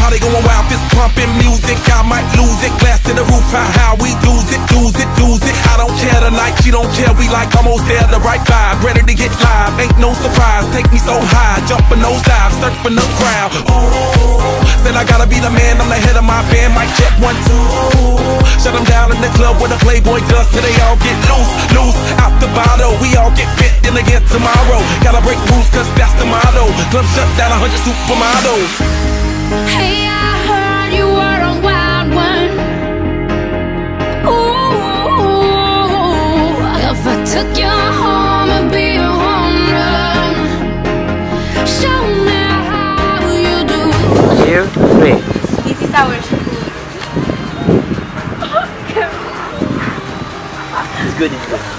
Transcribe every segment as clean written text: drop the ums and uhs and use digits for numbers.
Everybody going wild, fist pumping music. I might lose it. Glass to the roof, how we lose it, lose it, lose it. I don't care tonight, she don't care. We like almost there, the right vibe, ready to get live. Ain't no surprise, take me so high, jumping those dives, surfing the crowd. Ooh, said I gotta be the man, I'm the head of my band. Mic check 1, 2. Shut them down in the club where the Playboy does, till they all get loose, loose out the bottle. We all get fit in again tomorrow. Gotta break rules, cause that's the motto. Club shut down 100 supermodels. Hey, I heard you were a wild one. Ooh, if I took you home and be a home run, show me how you do. 2, 3. Easy sour. It's good, it's good.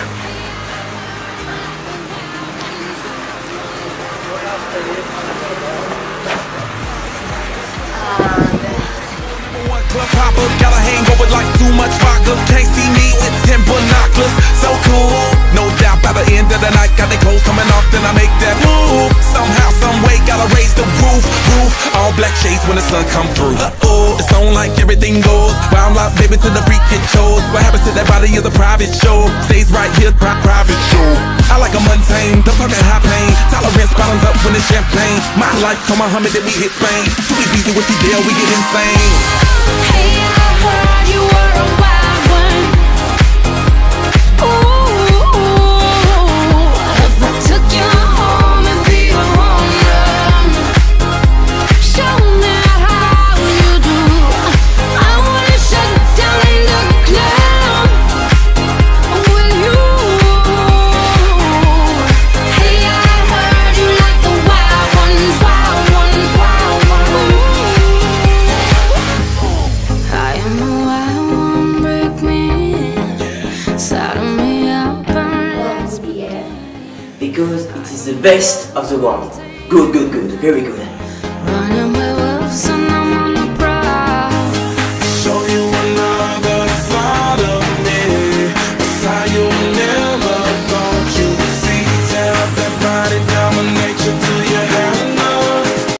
Club popper, got a hangover like too much vodka. Can't see me with 10 binoculars. So cool, no doubt by the end of the night. Got the clothes coming off, then I make that move. Somehow, some way, gotta raise the roof. All black shades when the sun come through. It's on like everything goes. Wild out, baby, to the freak it shows. What happens to that body is a private show. Stays right here, private show. I like a mundane, don't talk that high pain. Tolerance bottoms up when it's champagne. My life, come Muhammad, then we hit Spain. Too easy with the deal, we get insane. Hey, I heard you were a wild one. Ooh, if I took you home and be a home run, show me how you do. I wanna shut down in the club with you. Hey, I heard you like the wild ones, wild ones, wild ones. I am a wild one, break me, saddle me up and let's begin. Because it is the best of the world. Good, good, good, very good.